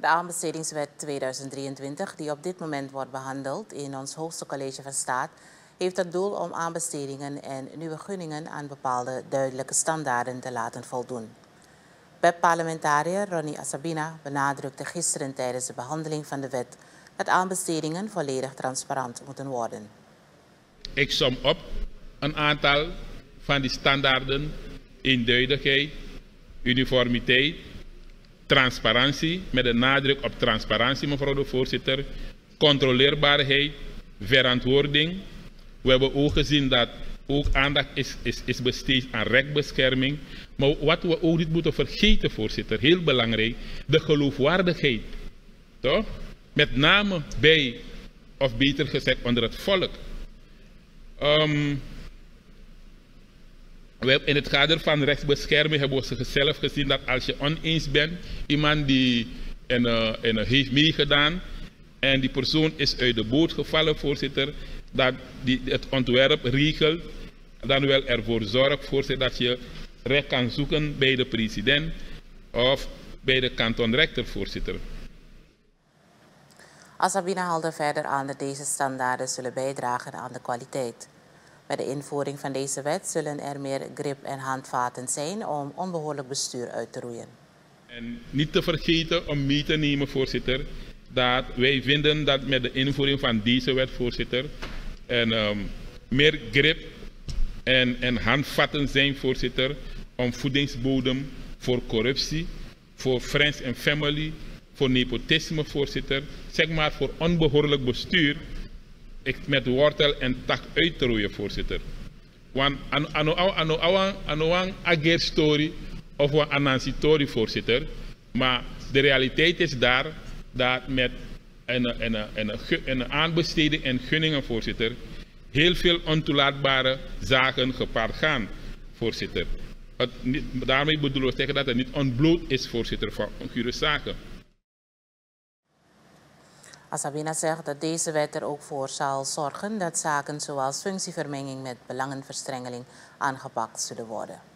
De aanbestedingswet 2023, die op dit moment wordt behandeld in ons hoogste college van staat, heeft het doel om aanbestedingen en nieuwe gunningen aan bepaalde duidelijke standaarden te laten voldoen. PEP-parlementariër Ronnie Asabina benadrukte gisteren tijdens de behandeling van de wet dat aanbestedingen volledig transparant moeten worden. Ik som op een aantal van die standaarden: eenduidigheid, uniformiteit, transparantie, met de nadruk op transparantie, mevrouw de voorzitter, controleerbaarheid, verantwoording. We hebben ook gezien dat ook aandacht is besteed aan rechtsbescherming. Maar wat we ook niet moeten vergeten, voorzitter, heel belangrijk, de geloofwaardigheid. Toch? Met name bij, of beter gezegd, onder het volk. In het kader van rechtsbescherming hebben we zelf gezien dat als je oneens bent, iemand die heeft meegedaan en die persoon is uit de boot gevallen, voorzitter, dat het ontwerp regelt, dan wel ervoor zorgt, voorzitter, dat je recht kan zoeken bij de president of bij de kantonrechter, voorzitter. Asabina haalde verder aan dat deze standaarden zullen bijdragen aan de kwaliteit. Bij de invoering van deze wet zullen er meer grip en handvaten zijn om onbehoorlijk bestuur uit te roeien. En niet te vergeten om mee te nemen, voorzitter, dat wij vinden dat met de invoering van deze wet, voorzitter, meer grip en handvatten zijn, voorzitter, om voedingsbodem voor corruptie, voor friends and family, voor nepotisme, voorzitter, zeg maar voor onbehoorlijk bestuur, met wortel en tak uit te roeien, voorzitter. Want aan een story of een anansitori, voorzitter, maar de realiteit is daar dat met een aanbesteding en gunningen, voorzitter, heel veel ontoelaatbare zaken gepaard gaan, voorzitter. Daarmee bedoelen we zeggen dat het niet ontbloot is, voorzitter, van ongure zaken. Asabina zegt dat deze wet er ook voor zal zorgen dat zaken zoals functievermenging met belangenverstrengeling aangepakt zullen worden.